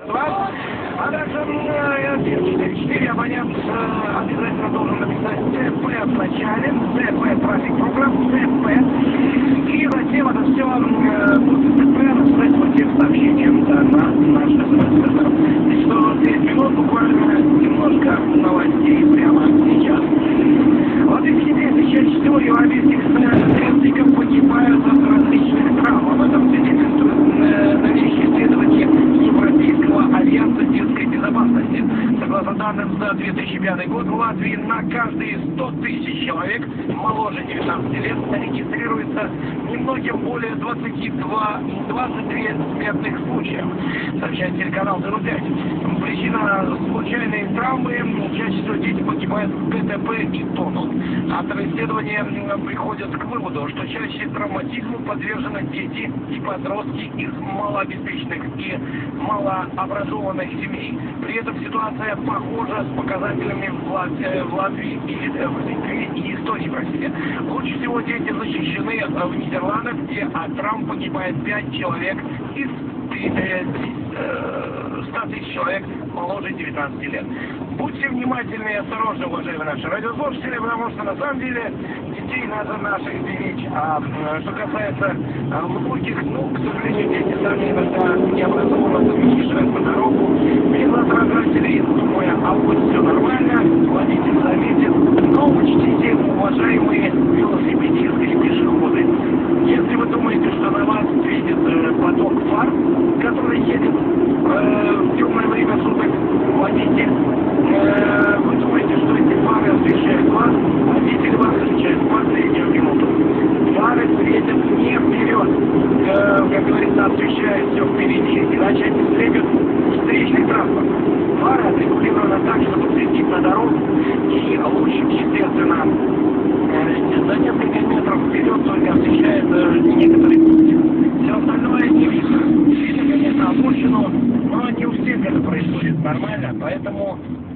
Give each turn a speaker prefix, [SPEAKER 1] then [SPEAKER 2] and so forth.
[SPEAKER 1] А также 4 абонент обязательно должен написать ЦП в начале, ЦП трафик программ, ЦП. И затем это все будет ЦП написать вот тем сообщением на наш СМС-центр. И что 5 минут буквально немножко новостей прямо сейчас. Латвийские дети чаще всего европейских сверстников погибают от различных травм. Об этом свидетельствуют новейшие исследования Европейского альянса детской безопасности. Согласно данным за 2005 год, в Латвии на каждые 100 тысяч человек моложе 19 лет регистрируется немногим более 22 смертных случаев, сообщает телеканал 05. Причина случайной травмы: чаще всего дети погибают в ДТП и тонут. Авторы исследования приходят к выводу, что чаще травматизму подвержены дети и подростки из малообеспеченных и малообразованных семей. При этом ситуация похожа с показателями в Латвии и в Литве и Эстонии, простите. Лучше всего дети защищены в Нидерландах, где от травм погибает 5 человек из 100 тысяч человек моложе 19 лет. Будьте внимательны и осторожны, уважаемые наши радиослушатели, потому что на самом деле детей надо наших беречь. А что касается глубоких, к сожалению, дети сами иногда необразованно выезжают по дорогу, без отражателей, думая, а вот все нормально, водитель заметит. Но учтите, уважаемые велосипедисты и пешеходы, если вы думаете, что на вас видит поток фар, который едет в темное время суток, водитель, вы думаете, что эти фары освещают вас, водитель вас встречает в последнюю минуту. Фары светят не вперед, как говорится, освещают все впереди, иначе они слепят встречный транспорт. Фары отрегулированы так, чтобы светить на дорогу, и луч, естественно, за несколько метров вперед только освещает некоторые пути. Все остальное не видно. Видно, конечно, обочину, но не у всех это происходит нормально, поэтому